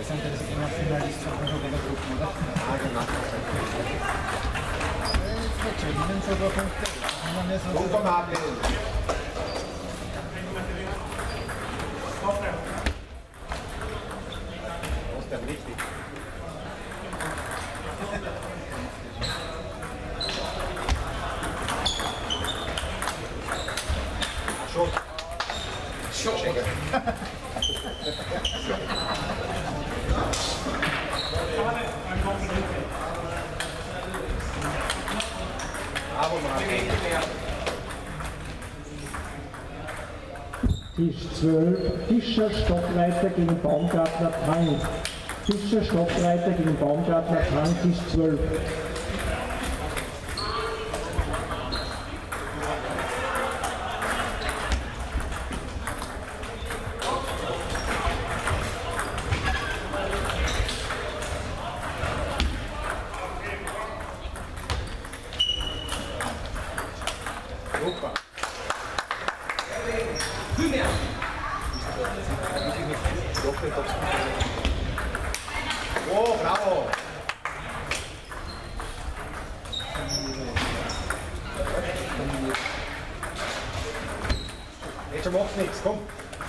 interessant, dass es immer Finalist von der Gruppe, oder? Ah, genau. Jetzt wird schon Ihnen schon ein paar Punkte. Super, Martin. Was ist denn richtig? Schon. Schon. Tisch 12, Fischer Stockreiter gegen Baumgartner Tang. Fischer Stockreiter gegen Baumgartner Tang, Tisch 12. Super. Oh, bravo! Jetzt macht's nichts, komm!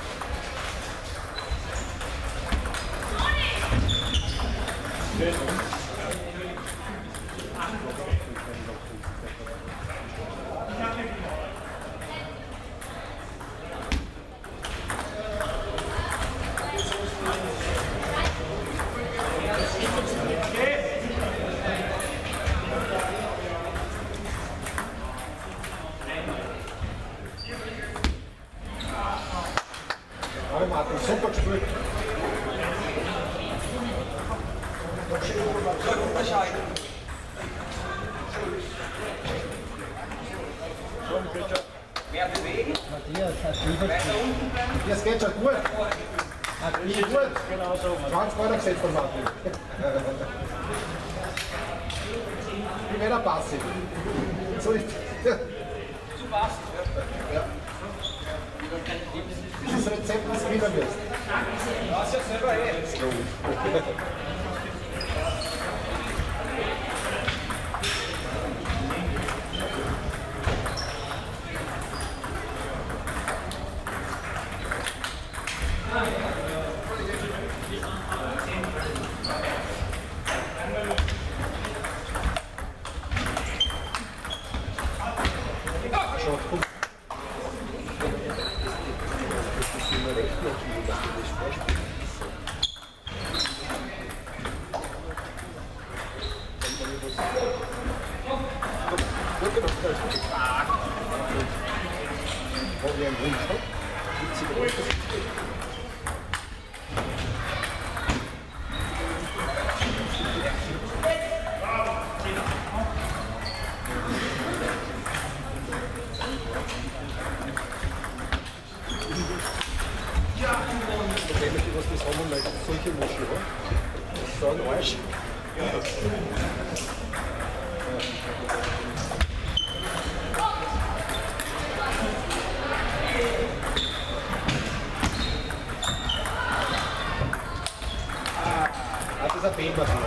Bravo Martin, super gespielt. Mehr bewegen. Matthias, hast du unten bleiben? Das geht schon gut. Nicht gut. Genau so. 20 Euro gesetzt von Martin. Wie wäre der passiv? So ist Zu passiv. ja. Das ist Rezept, das du wieder wirst. Das ist ja selber eh. Schon gut. Was das haben, weil solche Muscheln haben. Das ist so ein Arsch. Das ist ein Beenmaschine.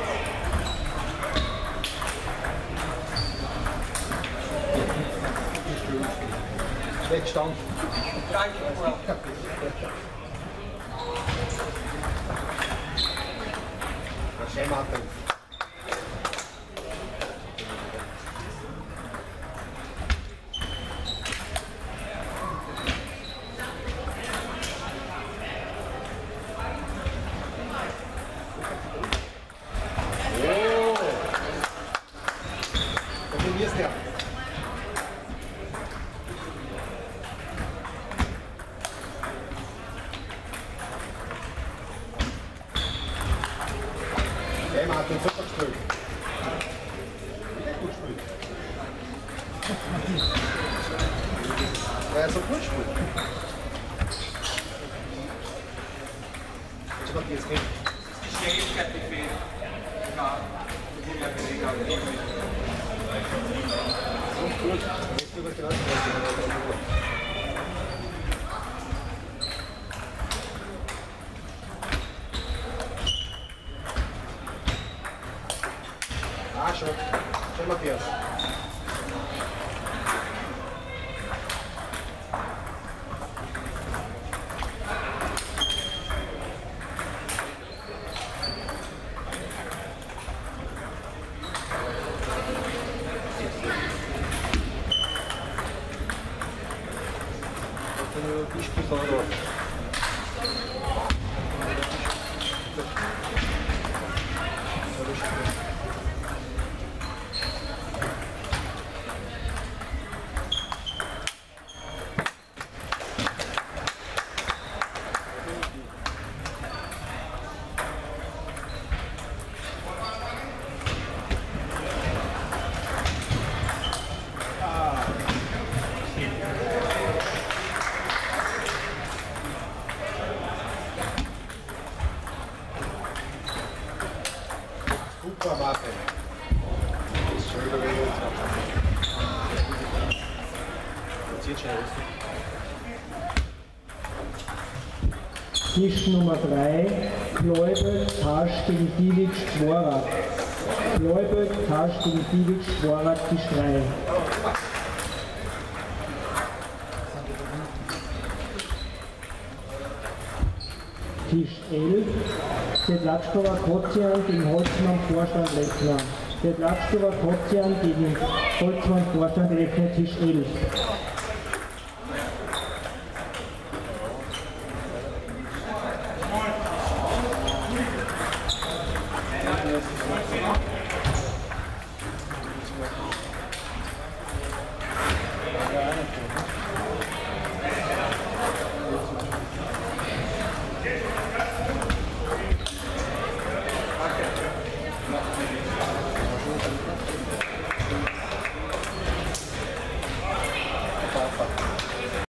Schlecht gestanden. Schön, Martin. Oh! Da probierst du ja. Hey Martin, super gespielt. Wieder gut gespielt. Ja, so gut gespielt. Jetzt macht jetzt mit. Die Schnelligkeit, die fehlt. Ja, die mehr bewegen, aber nicht mit. Und gut. Jetzt über die Straße. schon. Schon Matthias. Ich spiele auch noch. Super, Martin. Ist schon wieder wegen uns. Jetzt schnell. Tisch Nummer 3, Leubel, Tasch gegen Divic, Dvorak. Leubel, Tasch gegen Divic, Dvorak, Tisch 3. Tisch 11, Sedlatschkova Kocian gegen Holzmann, Vorstand, Lechner. Sedlatschkova Kocian gegen Holzmann, Vorstand, Lechner, Tisch 11.